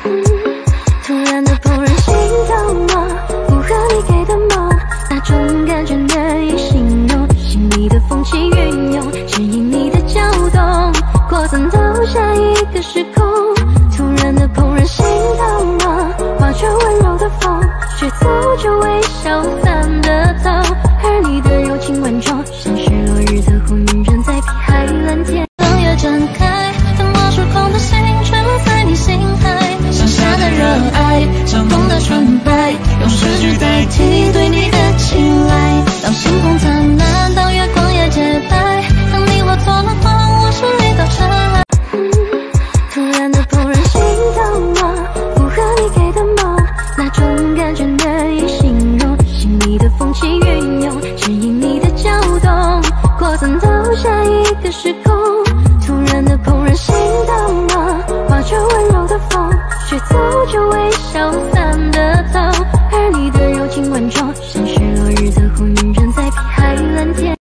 突然的怦然心动了，符合你给的梦，那种感觉难以形容，心里的风起云涌，指引你的搅动，扩散到下一个时空。突然的怦然心动了，化成温柔的风，却早就微笑散得透，而你的柔情万种，像是落日的红晕，人在碧海蓝天。灯也睁开，等我失控的心却在你心海，剩下的热爱，相逢的纯白，用诗句代替对你的青睐。当星空灿烂，当月光也洁白，当你我做了梦，我是一道尘埃。突然的怦然心动了，符合你给的梦，那种感觉难以形容，心里的风起云涌，指引你的搅动，扩散到下一个时空。突然的怦然心动了，化成温柔的风，却早就微笑。